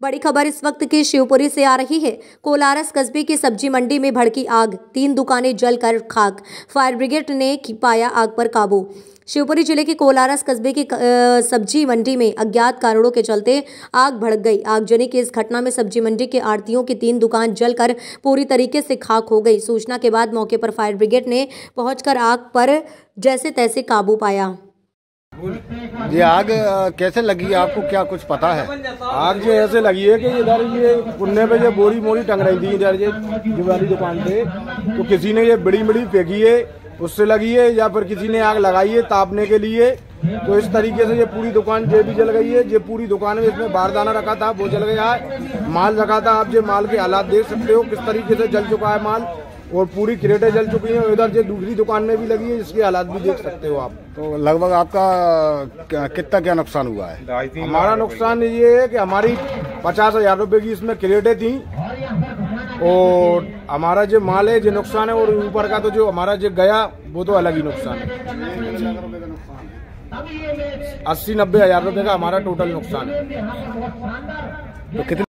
बड़ी खबर इस वक्त की शिवपुरी से आ रही है। कोलारस कस्बे की सब्जी मंडी में भड़की आग, 3 दुकानें जलकर खाक। फायर ब्रिगेड ने पाया आग पर काबू। शिवपुरी जिले के कोलारस कस्बे की सब्जी मंडी में अज्ञात कारणों के चलते आग भड़क गई। आगजनी की इस घटना में सब्जी मंडी के आड़तियों की 3 दुकान जलकर पूरी तरीके से खाक हो गई। सूचना के बाद मौके पर फायर ब्रिगेड ने पहुंचकर आग पर जैसे तैसे काबू पाया। ये आग कैसे लगी, आपको क्या कुछ पता है? आग जो ऐसे लगी है कि इधर ये कुन्ने पे ये बोरी मोरी टंग रही थी इधर ये वाली दुकान पे, तो किसी ने ये बड़ी बड़ी फेंकी है, उससे लगी है, या फिर किसी ने आग लगाई है तापने के लिए। तो इस तरीके से ये पूरी दुकान ये भी जल गई है। ये पूरी दुकान में इसमें बारदाना रखा था वो जल गया है, माल रखा था। आप ये माल के हालात देख सकते हो किस तरीके से जल चुका है माल, और पूरी क्रेटें जल चुकी हैं। इधर जो दूसरी दुकान में भी लगी है, इसके हालात भी देख सकते हो आप। तो लगभग आपका कितना क्या नुकसान हुआ है? हमारा नुकसान ये है कि हमारी 50,000 रुपए की इसमें क्रेटें थी, और हमारा जो माल है जो नुकसान है, और ऊपर का तो जो हमारा जो गया वो तो अलग ही नुकसान है। 80-90 हज़ार रुपए का हमारा टोटल नुकसान है। तो कितने